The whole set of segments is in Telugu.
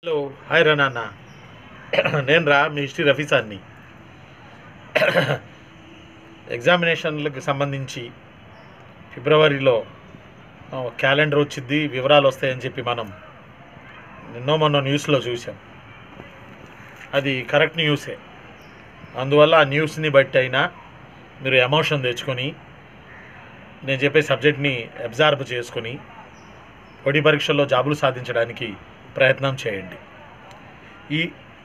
హలో హాయ్ రా నాన్న. నేను మీ హిస్టరీ రఫీ సార్ని. ఎగ్జామినేషన్లకు సంబంధించి ఫిబ్రవరిలో క్యాలెండర్ వచ్చింది, వివరాలు వస్తాయని చెప్పి మనం మొన్న న్యూస్లో చూసాం. అది కరెక్ట్ న్యూసే. అందువల్ల ఆ న్యూస్ని బట్టి అయినా మీరు ఎమోషన్ తెచ్చుకొని నేను చెప్పే సబ్జెక్ట్ని అబ్జర్వ్ చేసుకొని పోటీ పరీక్షల్లో జాబులు సాధించడానికి ప్రయత్నం చేయండి. ఈ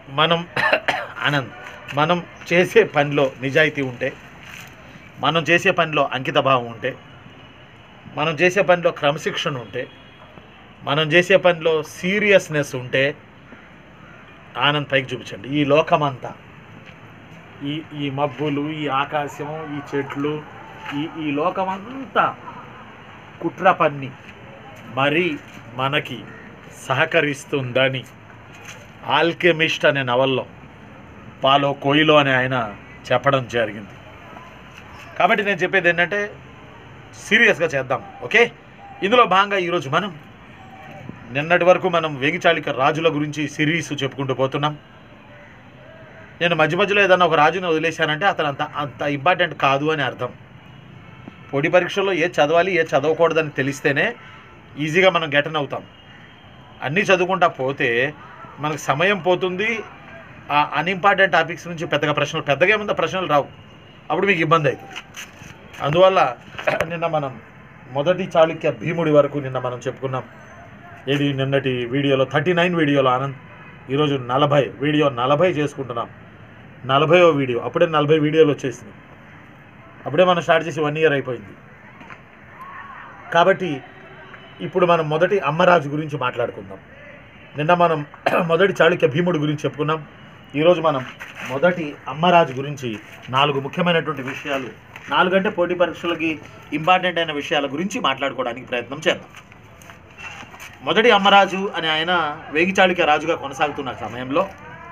మనం చేసే పనిలో నిజాయితీ ఉంటే, మనం చేసే పనిలో అంకితభావం ఉంటే, మనం చేసే పనిలో క్రమశిక్షణ ఉంటే, మనం చేసే పనిలో సీరియస్నెస్ ఉంటే ఆనంద్ పైకి చూపించండి. ఈ లోకమంతా, ఈ మబ్బులు, ఈ ఆకాశం, ఈ చెట్లు, ఈ లోకమంతా కుట్ర పన్ని మరి మనకి సహకరిస్తుందని ఆల్కెమిస్ట్ అనే నవల్లో పాలో కోయిలో అనే ఆయన చెప్పడం జరిగింది. కాబట్టి నేను చెప్పేది ఏంటంటే సీరియస్గా చేద్దాం. ఓకే, ఇందులో భాగంగా ఈరోజు మనం నిన్నటి వరకు మనం వేంగి చాళుక్య రాజుల గురించి సిరీస్ చెప్పుకుంటూ పోతున్నాం. నేను మధ్యలో ఏదన్నా ఒక రాజుని వదిలేశానంటే అతను అంత ఇంపార్టెంట్ కాదు అని అర్థం. పోటీ పరీక్షల్లో ఏ చదవాలి ఏ చదవకూడదని తెలిస్తేనే ఈజీగా మనం గెటన్ అవుతాం. అన్నీ చదువుకుంటా పోతే మనకు సమయం పోతుంది. ఆ అన్ఇంపార్టెంట్ టాపిక్స్ నుంచి పెద్దగా ఏముందో ప్రశ్నలు రావు, అప్పుడు మీకు ఇబ్బంది అవుతుంది. అందువల్ల నిన్న మనం మొదటి చాళుక్య భీముడి వరకు నిన్న మనం చెప్పుకున్నాం. ఏది నిన్నటి వీడియోలో 39 వీడియోలో ఆనంద్. ఈరోజు 40 చేసుకుంటున్నాం. 40వ వీడియో. అప్పుడే 40 వీడియోలు వచ్చేసింది. అప్పుడే మనం స్టార్ట్ చేసి 1 ఇయర్ అయిపోయింది. కాబట్టి ఇప్పుడు మనం మొదటి అమ్మరాజు గురించి మాట్లాడుకుందాం. నిన్న మనం మొదటి చాళుక్య భీముడి గురించి చెప్పుకున్నాం. ఈరోజు మనం మొదటి అమ్మరాజు గురించి 4 ముఖ్యమైనటువంటి విషయాలు, 4 అంటే పోటీ పరీక్షలకి ఇంపార్టెంట్ అయిన విషయాల గురించి మాట్లాడుకోవడానికి ప్రయత్నం చేద్దాం. మొదటి అమ్మరాజు అని ఆయన వేంగి చాళుక్య రాజుగా కొనసాగుతున్న సమయంలో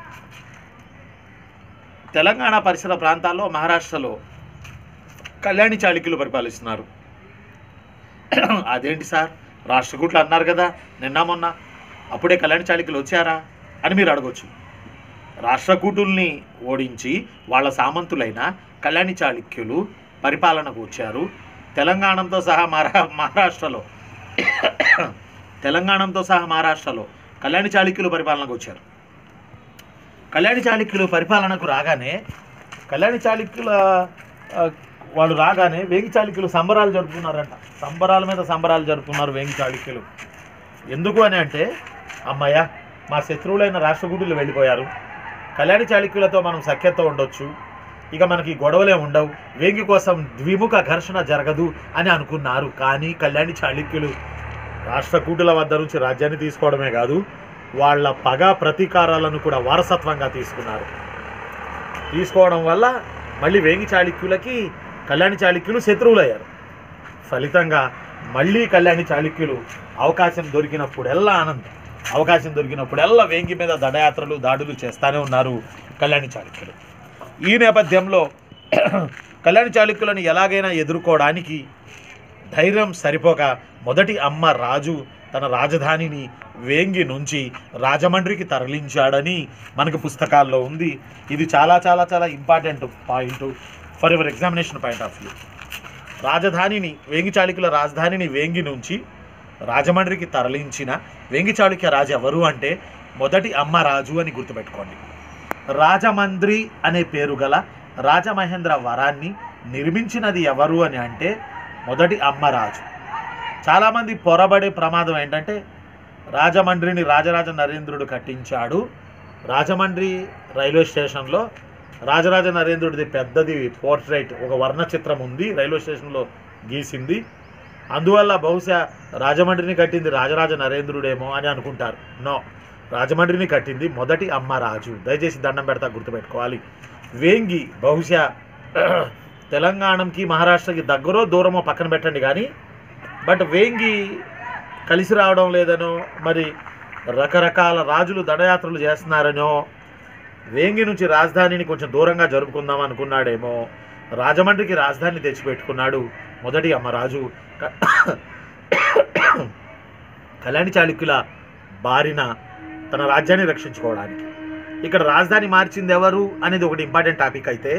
తెలంగాణ పరిసర ప్రాంతాల్లో, మహారాష్ట్రలో కళ్యాణి చాళుక్యులు పరిపాలిస్తున్నారు. అదేంటి సార్, రాష్ట్రకూట్లు అన్నారు కదా నిన్న మొన్న, అప్పుడే కళ్యాణి చాళుక్యులు వచ్చారా అని మీరు అడగొచ్చు. రాష్ట్రకూటుల్ని ఓడించి వాళ్ళ సామంతులైన కళ్యాణి చాళుక్యులు పరిపాలనకు వచ్చారు. తెలంగాణతో సహా మహారాష్ట్రలో కళ్యాణి చాళుక్యులు పరిపాలనకు వచ్చారు. కళ్యాణి చాళుక్యులు పరిపాలనకు రాగానే, కళ్యాణి చాళుక్యుల వాళ్ళు రాగానే వేంగి చాళుక్యులు సంబరాలు జరుపుకున్నారంట. సంబరాల మీద సంబరాలు జరుపుకున్నారు వేంగి చాళుక్యులు. ఎందుకు అని అంటే, అమ్మయ్య మా శత్రువులైన రాష్ట్రకూటులు వెళ్ళిపోయారు, కళ్యాణి చాళుక్యులతో మనం సఖ్యతతో ఉండొచ్చు, ఇక మనకి గొడవలే ఉండవు, వేంగి కోసం ద్విముఖ ఘర్షణ జరగదు అని అనుకున్నారు. కానీ కళ్యాణి చాళుక్యులు రాష్ట్రకూటుల వద్ద నుంచి రాజ్యాన్ని తీసుకోవడమే కాదు, వాళ్ళ పగ ప్రతీకారాలను కూడా వారసత్వంగా తీసుకోవడం వల్ల మళ్ళీ వేంగి చాళుక్యులకి కళ్యాణి చాళుక్యులు శత్రువులయ్యారు. ఫలితంగా మళ్ళీ కళ్యాణి చాళుక్యులు అవకాశం దొరికినప్పుడల్లా వేంగి మీద దాడులు చేస్తూనే ఉన్నారు కళ్యాణి చాళుక్యులు. ఈ నేపథ్యంలో కళ్యాణి చాళుక్యులను ఎలాగైనా ఎదుర్కోవడానికి ధైర్యం సరిపోక మొదటి అమ్మ రాజు తన రాజధానిని వేంగి నుంచి రాజమండ్రికి తరలించాడని మనకు పుస్తకాల్లో ఉంది. ఇది చాలా చాలా చాలా important point for your examination point of view. Vengi చాళుక్యుల రాజధానిని వేంగి నుంచి రాజమండ్రికి తరలించిన వేంగి చాళుక్య రాజు ఎవరు అంటే మొదటి అమ్మ రాజు అని గుర్తుపెట్టుకోండి. రాజమండ్రి అనే పేరు గల రాజమహేంద్ర వరాన్ని నిర్మించినది ఎవరు అని అంటే మొదటి అమ్మ రాజు. చాలామంది పొరబడే ప్రమాదం ఏంటంటే, రాజమండ్రిని రాజరాజ నరేంద్రుడు కట్టించాడు. రాజమండ్రి రైల్వే స్టేషన్లో రాజరాజ నరేంద్రుడిది పెద్దది పోర్ట్రైట్, ఒక వర్ణ చిత్రం ఉంది, రైల్వే స్టేషన్లో గీసింది. అందువల్ల బహుశా రాజమండ్రిని కట్టింది రాజరాజ నరేంద్రుడేమో అని అనుకుంటారు. నో, రాజమండ్రిని కట్టింది మొదటి అమ్మ రాజు. దయచేసి దండం పెడతా, గుర్తుపెట్టుకోవాలి. వేంగి బహుశా తెలంగాణకి మహారాష్ట్రకి దగ్గరో దూరమో పక్కన పెట్టండి కానీ, బట్ వేంగి కలిసి రావడం లేదనో, మరి రకరకాల రాజులు దండయాత్రలు చేస్తున్నారనో, వేంగి నుంచి రాజధానిని కొంచెం దూరంగా జరుపుకుందాం అనుకున్నాడేమో, రాజమండ్రికి రాజధాని తెచ్చిపెట్టుకున్నాడు మొదటి అమ్మరాజు. కళ్యాణి చాళుక్యుల బారిన తన రాజ్యాన్ని రక్షించుకోవడానికి. ఇక్కడ రాజధాని మార్చింది ఎవరు అనేది ఒకటి ఇంపార్టెంట్ టాపిక్ అయితే,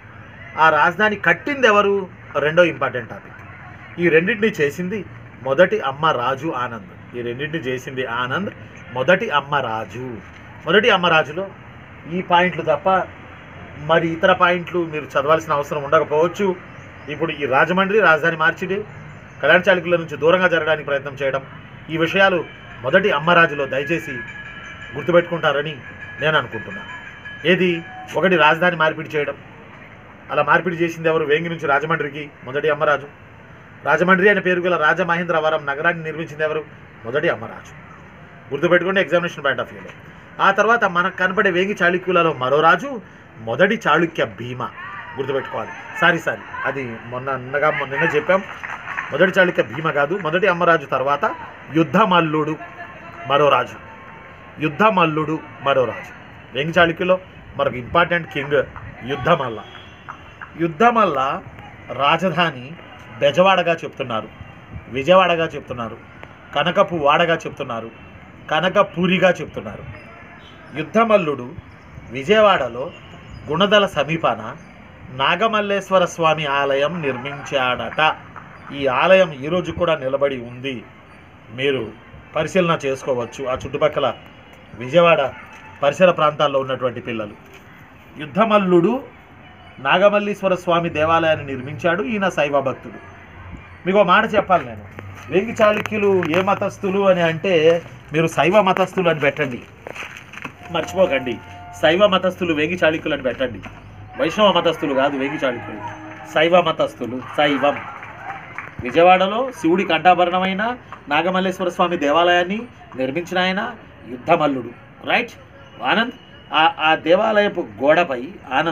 ఆ రాజధాని కట్టింది ఎవరు రెండో ఇంపార్టెంట్ టాపిక్. ఈ రెండింటిని చేసింది మొదటి అమ్మ రాజు ఆనంద్. ఈ రెండింటిని చేసింది ఆనంద్, మొదటి అమ్మ రాజు. మొదటి అమ్మ రాజులో ఈ పాయింట్లు తప్ప మరి ఇతర పాయింట్లు మీరు చదవాల్సిన అవసరం ఉండకపోవచ్చు. ఇప్పుడు ఈ రాజమండ్రి రాజధాని మార్చిడి, కళ్యాణ చాళుక్యుల నుంచి దూరంగా జరగడానికి ప్రయత్నం చేయడం, ఈ విషయాలు మొదటి అమ్మరాజులో దయచేసి గుర్తుపెట్టుకుంటారని నేను అనుకుంటున్నాను. ఏది ఒకటి రాజధాని మార్పిడి చేయడం, అలా మార్పిడి చేసింది ఎవరు? వేంగి నుంచి రాజమండ్రికి మొదటి అమ్మరాజు. రాజమండ్రి అనే పేరు గల రాజమహేంద్రవరం నగరాన్ని నిర్మించింది ఎవరు? మొదటి అమ్మరాజు. గుర్తుపెట్టుకోండి ఎగ్జామినేషన్ పాయింట్ ఆఫ్ వ్యూలో. ఆ తర్వాత మనకు కనపడే వేంగి చాళుక్యులలో మరో రాజు మొదటి చాళుక్య భీమ. గుర్తుపెట్టుకోవాలి. సారీ అది నిన్న చెప్పాం. మొదటి చాళుక్య భీమ కాదు, మొదటి అమ్మరాజు తర్వాత యుద్ధమల్లుడు మరో రాజు. యుద్ధమల్లుడు మరో రాజు. వేంగి చాళుక్యులో మరొక ఇంపార్టెంట్ కింగ్ యుద్ధమల్ల. యుద్ధమల్ల రాజధాని బెజవాడగా చెప్తున్నారు, విజయవాడగా చెప్తున్నారు, కనకపు వాడగా చెప్తున్నారు, కనకపురిగా చెప్తున్నారు. యుద్ధమల్లుడు విజయవాడలో గుణదల సమీపాన నాగమల్లేశ్వర స్వామి ఆలయం నిర్మించాడట. ఈ ఆలయం ఈరోజు కూడా నిలబడి ఉంది, మీరు పరిశీలన చేసుకోవచ్చు. ఆ చుట్టుపక్కల విజయవాడ పరిసర ప్రాంతాల్లో ఉన్నటువంటి పిల్లలు. యుద్ధమల్లుడు నాగమల్లీశ్వర స్వామి దేవాలయాన్ని నిర్మించాడు. ఈయన శైవ భక్తుడు. మీకు మాట చెప్పాలి నేను, వేంగి చాళుక్యులు ఏ మతస్థులు అని అంటే మీరు శైవ మతస్థులు అని పెట్టండి, మర్చిపోకండి. శైవ మతస్థులు వేంగి చాళుక్యులు అని పెట్టండి. వైష్ణవ మతస్థులు కాదు వేంగి చాళుక్యులు, శైవ మతస్థులు. శైవం. విజయవాడలో శివుడి కంఠాభరణమైన నాగమల్లేశ్వర స్వామి దేవాలయాన్ని నిర్మించిన ఆయన యుద్ధమల్లుడు. రైట్. ఆనంద్ ఆ దేవాలయపు గోడపై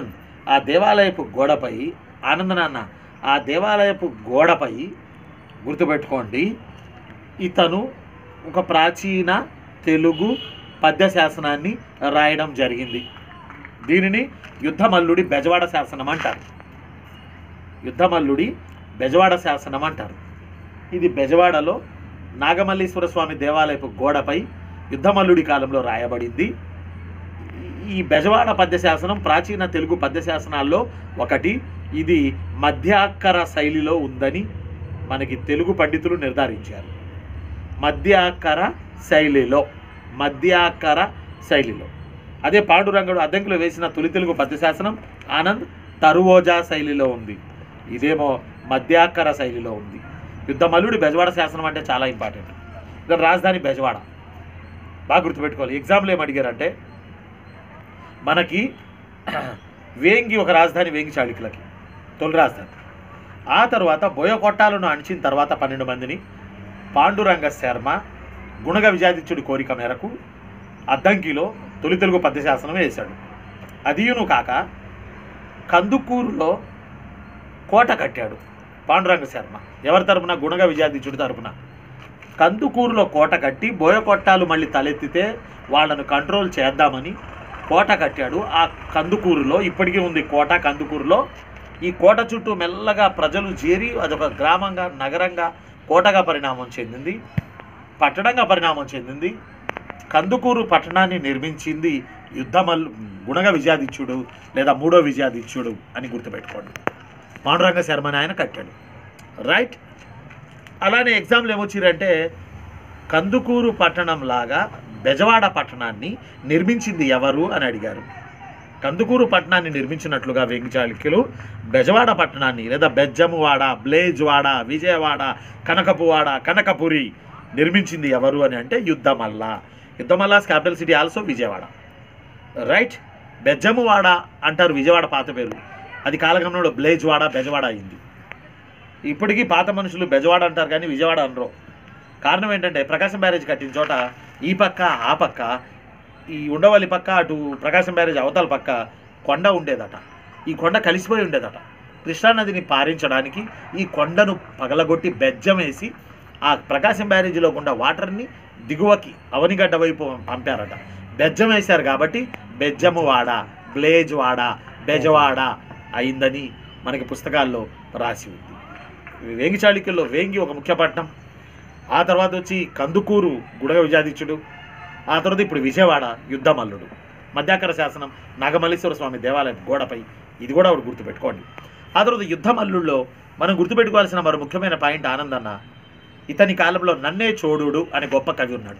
ఆనంద్ నాన్న ఆ దేవాలయపు గోడపై గుర్తుపెట్టుకోండి, ఇతను ఒక ప్రాచీన తెలుగు పద్య శాసనాన్ని రాయడం జరిగింది. దీనిని యుద్ధమల్లుడి బెజవాడ శాసనం అంటారు. యుద్ధమల్లుడి బెజవాడ శాసనం అంటారు. ఇది బెజవాడలో నాగమల్లీశ్వర స్వామి దేవాలయపు గోడపై యుద్ధమల్లుడి కాలంలో రాయబడింది. ఈ బెజవాడ పద్య శాసనం ప్రాచీన తెలుగు పద్య శాసనాల్లో ఒకటి. ఇది మధ్యాక్కర శైలిలో ఉందని మనకి తెలుగు పండితులు నిర్ధారించారు. మధ్యాక్కర శైలిలో. అదే పాండురంగడు అద్దంకిలో వేసిన తొలి తెలుగు పద్య శాసనం ఆనంద్ తరువోజా శైలిలో ఉంది. ఇదేమో మధ్యాక్కర శైలిలో ఉంది. యుద్ధమల్లుడి బెజవాడ శాసనం అంటే చాలా ఇంపార్టెంట్. ఇక్కడ రాజధాని బెజవాడ, బాగా గుర్తుపెట్టుకోవాలి. ఎగ్జామ్లో ఏం అడిగారంటే మనకి వేంగి ఒక రాజధాని, వేంగి చాళుక్యులకి తొలి రాజధాని. ఆ తర్వాత బోయకొట్టాలను అణిచిన తర్వాత 12 మందిని పాండురంగ శర్మ గుణగ విజయాదిత్యుడి కోరిక మేరకు అద్దంకిలో తొలి తెలుగు పద్య శాసనం వేశాడు. అదియును కాక కందుకూరులో కోట కట్టాడు పాండురంగ శర్మ. ఎవరి తరపున? గుణగ విజయాదిత్యుడి తరపున. కందుకూరులో కోట కట్టి బోయకొట్టాలు మళ్ళీ తలెత్తితే వాళ్ళను కంట్రోల్ చేద్దామని కోట కట్టాడు. ఆ కందుకూరులో ఇప్పటికీ ఉంది కోట. కందుకూరులో ఈ కోట చుట్టూ మెల్లగా ప్రజలు చేరి అదొక గ్రామంగా, నగరంగా, కోటగా పరిణామం చెందింది, పట్టణంగా పరిణామం చెందింది. కందుకూరు పట్టణాన్ని నిర్మించింది గుణగ విజయాదిత్యుడు లేదా మూడో విజయాదిత్యుడు అని గుర్తుపెట్టుకోండి. పాండురంగ శర్మని ఆయన కట్టాడు. రైట్. అలానే ఎగ్జామ్లు ఏమొచ్చిరంటే కందుకూరు పట్టణం లాగా బెజవాడ పట్టణాన్ని నిర్మించింది ఎవరు అని అడిగారు. కందుకూరు పట్టణాన్ని నిర్మించినట్లుగా వేంగి చాళుక్యులు బెజవాడ పట్టణాన్ని లేదా బెజ్జమువాడ, బ్లేజ్వాడ, విజయవాడ, కనకపువాడ, కనకపురి నిర్మించింది ఎవరు అని అంటే Yuddhamalla. Yuddhamalla's capital city also Vijayawada. Right. Bejjamuvada అంటారు విజయవాడ పాత పేరు, అది కాలగమనంలో బ్లేజ్వాడ, బెజవాడ అయింది. ఇప్పటికీ పాత మనుషులు బెజవాడ అంటారు కానీ విజయవాడ అనరు. కారణం ఏంటంటే ప్రకాశం బ్యారేజ్ కట్టిన చోట ఈ పక్క ఆ పక్క, ఈ ఉండవల్లి పక్క అటు ప్రకాశం బ్యారేజ్ అవతల పక్క కొండ ఉండేదట. ఈ కొండ కలిసిపోయి ఉండేదట. కృష్ణానదిని పారించడానికి ఈ కొండను పగలగొట్టి బెజ్జం వేసి ఆ ప్రకాశం బ్యారేజీలో గుండా వాటర్ని దిగువకి అవనిగడ్డ వైపు పంపారట. బెజ్జం వేశారు కాబట్టి బెజ్జమువాడ, బ్లేజ్వాడ, బెజవాడ అయిందని మనకి పుస్తకాల్లో రాసి ఉంది. వేంగి చాళుక్యుల్లో వేంగి ఒక ముఖ్య పట్టణం. ఆ తర్వాత వచ్చి కందుకూరు గుణగ విజయాదిత్యుడు, ఆ తర్వాత ఇప్పుడు విజయవాడ యుద్ధమల్లుడు, మధ్యాకర శాసనం నాగమల్లేశ్వర స్వామి దేవాలయం గోడపై, ఇది కూడా ఒకటి గుర్తుపెట్టుకోండి. ఆ తర్వాత యుద్ధమల్లుల్లో మనం గుర్తుపెట్టుకోవాల్సిన మరో ముఖ్యమైన పాయింట్ ఆనందన్న. ఇతని కాలంలో నన్నే చోడుడు అనే గొప్ప కవి ఉన్నాడు.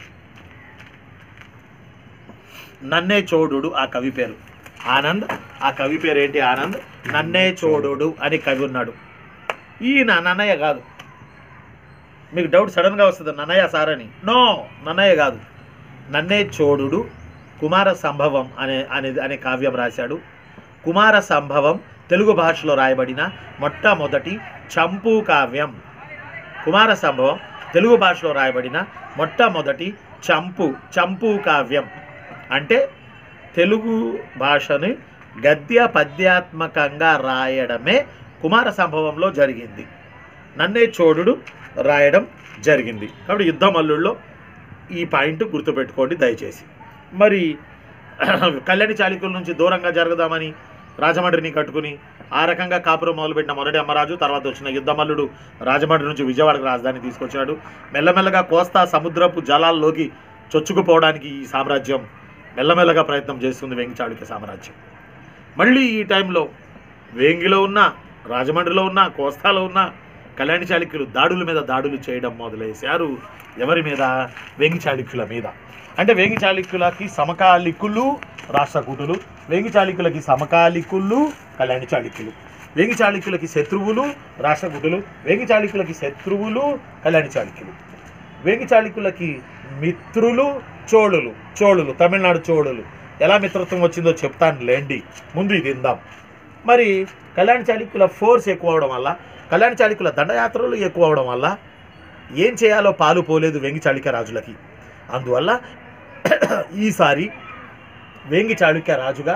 నన్నే చోడుడు ఆ కవి పేరు ఆనంద్. ఆ కవి పేరు ఏంటి? ఆనంద్. నన్నే చోడుడు అని కవి ఉన్నాడు. ఈయన నన్నయ్య కాదు. మీకు డౌట్ సడన్గా వస్తుంది, నన్నయ్య సార్ అని. నో, నన్నయ్య కాదు. నన్నే చోడుడు కుమార సంభవం అనే కావ్యం రాశాడు. కుమార సంభవం తెలుగు భాషలో రాయబడిన మొట్టమొదటి చంపు కావ్యం. కుమార సంభవం తెలుగు భాషలో రాయబడిన మొట్టమొదటి చంపు కావ్యం. అంటే తెలుగు భాషని గద్య పద్యాత్మకంగా రాయడమే కుమార సంభవంలో జరిగింది. నన్నే చోడుడు రాయడం జరిగింది. కాబట్టి యుద్ధమల్లుల్లో ఈ పాయింట్ గుర్తుపెట్టుకోండి దయచేసి. మరి కళ్యాణి చాళుక్యుల నుంచి దూరంగా జరగదామని రాజమండ్రిని కట్టుకుని ఆ రకంగా కాపురం మొదలుపెట్టిన మొదటి అమ్మరాజు, తర్వాత వచ్చిన యుద్ధమల్లుడు రాజమండ్రి నుంచి విజయవాడకు రాజధాని తీసుకొచ్చాడు. మెల్లమెల్లగా కోస్తా సముద్రపు జలాల్లోకి చొచ్చుకుపోవడానికి ఈ సామ్రాజ్యం మెల్లమెల్లగా ప్రయత్నం చేస్తుంది, వేంగి చాళుక్య సామ్రాజ్యం. మళ్ళీ ఈ టైంలో వేంగిలో ఉన్న, రాజమండ్రిలో ఉన్న, కోస్తాలో ఉన్న కళ్యాణి చాళుక్యులు దాడుల మీద దాడులు చేయడం మొదలేశారు. ఎవరి మీద? వేంగి చాళుక్యుల మీద. అంటే వేంగి చాళుక్యులకి సమకాలికులు రాష్ట్రకూటులు, వేంగి చాళుక్యులకి సమకాలికులు కళ్యాణి చాళుక్యులు, వేంగి చాళుక్యులకి శత్రువులు రాష్ట్రకూటులు, వేంగి చాళుక్యులకి శత్రువులు కళ్యాణి చాళుక్యులు, వేంగి చాళుక్యులకి మిత్రులు చోళులు, తమిళనాడు చోళులు. ఎలా మిత్రత్వం వచ్చిందో చెప్తాను లేండి, ముందు ఇది ఇందాం. మరి కళ్యాణి చాళుక్యుల ఫోర్స్ ఎక్కువ అవడం వల్ల, కళ్యాణి చాళుక్యుల దండయాత్రలు ఎక్కువ అవడం వల్ల ఏం చేయాలో పాలు పోలేదు వేంగి చాళుక్య రాజులకి. అందువల్ల ఈసారి వేంగి చాళుక్య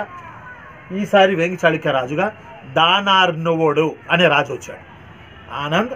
రాజుగా దానార్నువుడు అనే రాజు వచ్చాడు. ఆనంద్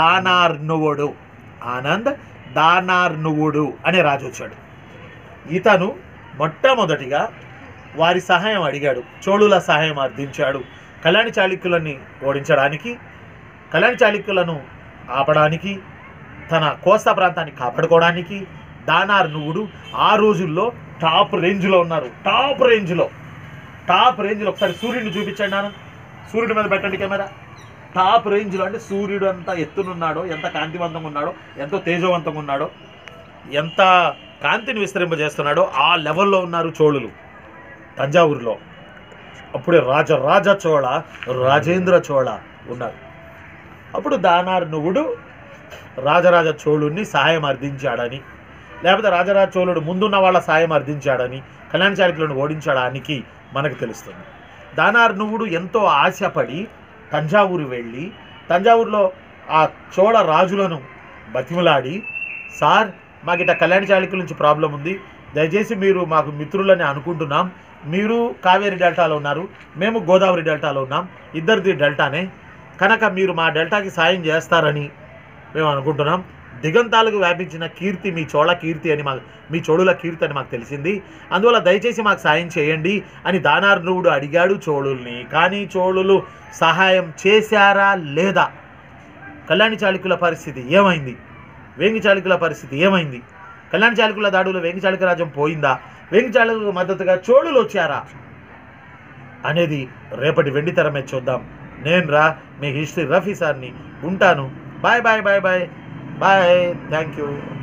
దానార్నువుడు అనే రాజు వచ్చాడు. ఇతను మొట్టమొదటిగా వారి సహాయం అడిగాడు, చోళుల సహాయం అర్థించాడు. కళ్యాణి చాళుక్యులని ఓడించడానికి, కళ్యాణి చాళుక్యులను ఆపడానికి, తన కోస్తా ప్రాంతాన్ని కాపాడుకోవడానికి దానార్నువుడు ఆ రోజుల్లో టాప్ రేంజ్లో ఉన్నారు. టాప్ రేంజ్లో ఒకసారి సూర్యుడిని చూపించండి ఆనంద్, సూర్యుడి మీద పెట్టండి కెమెరా. టాప్ రేంజ్లో అంటే సూర్యుడు ఎంత ఎత్తునున్నాడో, ఎంత కాంతివంతంగా ఉన్నాడో, ఎంతో తేజవంతంగా ఉన్నాడో, ఎంత కాంతిని విస్తరింపజేస్తున్నాడో ఆ లెవెల్లో ఉన్నారు చోళులు తంజావూరులో. అప్పుడే రాజరాజ చోళ, రాజేంద్ర చోళ ఉన్నారు. అప్పుడు దానార్నువుడు రాజరాజ చోళుడిని సహాయం అర్థించాడని, లేకపోతే రాజరాజ చోళుడు ముందున్న వాళ్ళ సహాయం అర్థించాడని, కళ్యాణి చాళుక్యులను ఓడించడానికి మనకు తెలుస్తుంది. దానార్నువుడు ఎంతో ఆశపడి తంజావూరు వెళ్ళి, తంజావూరులో ఆ చోళ రాజులను బతిమలాడి, సార్ మాకు ఇట్లా కళ్యాణి చాళుక్యుల నుంచి ప్రాబ్లం ఉంది, దయచేసి మీరు మాకు మిత్రులని అనుకుంటున్నాం, మీరు కావేరి డెల్టాలో ఉన్నారు, మేము గోదావరి డెల్టాలో ఉన్నాం, ఇద్దరిది డెల్టానే, కనుక మీరు మా డెల్టాకి సాయం చేస్తారని మేము అనుకుంటున్నాం. దిగంతాలకు వ్యాపించిన కీర్తి మీ చోళ కీర్తి అని మీ చోళుల కీర్తి అని మాకు తెలిసింది, అందువల్ల దయచేసి మాకు సాయం చేయండి అని దానార్నువుడు అడిగాడు చోళుల్ని. కానీ చోళులు సహాయం చేశారా లేదా? కళ్యాణి చాళుక్యుల పరిస్థితి ఏమైంది? వేంగి చాళుక్యుల పరిస్థితి ఏమైంది? కళ్యాణి చాళుక్యుల దాడులో వేంగి చాళుక్య రాజ్యం పోయిందా? వేంగి చాళుక్యులకు మద్దతుగా చోళులు వచ్చారా అనేది రేపటి వెండితెర మీద చూద్దాం. నేను మీ హిస్టరీ రఫీ సార్ని ఉంటాను. బాయ్. Thank you.